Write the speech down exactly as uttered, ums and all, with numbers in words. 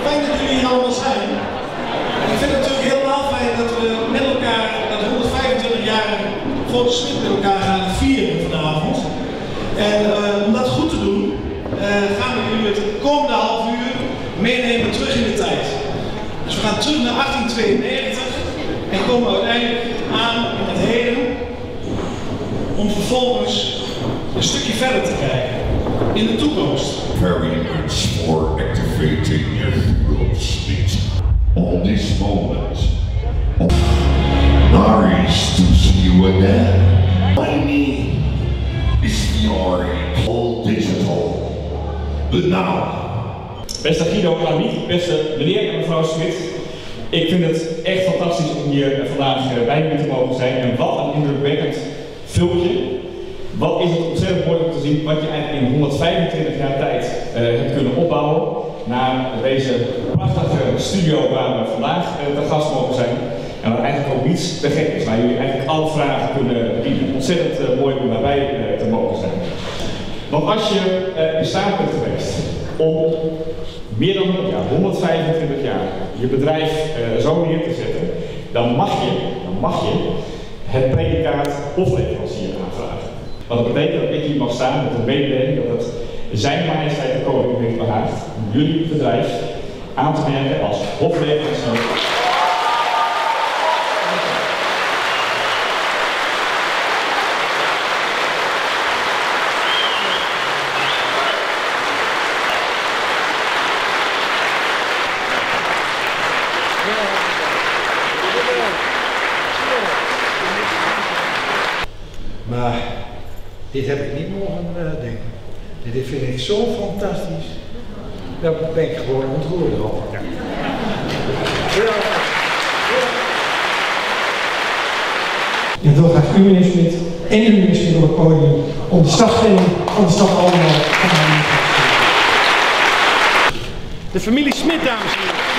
fijn dat jullie hier allemaal zijn. Ik vind het natuurlijk helemaal fijn dat we met elkaar dat honderdvijfentwintig jaar Grote Smit met elkaar gaan vieren vanavond. En uh, om dat goed te doen, uh, gaan we jullie het komende half uur meenemen terug in de tijd. Dus we gaan terug naar achttien tweeënnegentig en komen uiteindelijk aan in het heden om vervolgens een stukje verder te kijken in de toekomst. Very much for activating your world state. On this moment, nice to see you again. My name is Fiori, all digital, but now. Beste Guido, Aniek, beste meneer en mevrouw Smit. Ik vind het echt fantastisch om hier vandaag bij jullie te mogen zijn. En wat een indrukwekkend filmpje. Wat is het ontzettend mooi om te zien wat je eigenlijk in honderdvijfentwintig jaar tijd uh, hebt kunnen opbouwen. Naar deze prachtige studio waar we vandaag uh, te gast mogen zijn. En waar eigenlijk ook niets te gek is, waar jullie eigenlijk alle vragen kunnen bieden. Ontzettend uh, mooi om daarbij uh, te mogen zijn. Want als je uh, in staat bent geweest om meer dan ja, honderdvijfentwintig jaar je bedrijf uh, zo neer te zetten, dan mag je, dan mag je het predicaat hofleverancier aanvragen. Want dat betekent dat ik hier mag staan met de mededeling dat het zijn majesteit de koning heeft behaagd om jullie bedrijf aan te merken als hofleverancier. Maar dit heb ik niet mogen uh, denken. Dit vind ik zo fantastisch. Daar ben ik gewoon ontroerd over. Ja. Ja. Ik wil graag u, meneer Smit, en u, meneer Smit, op het podium om de stafgeving van de stad allemaal te gaan. De familie Smit, dames en heren.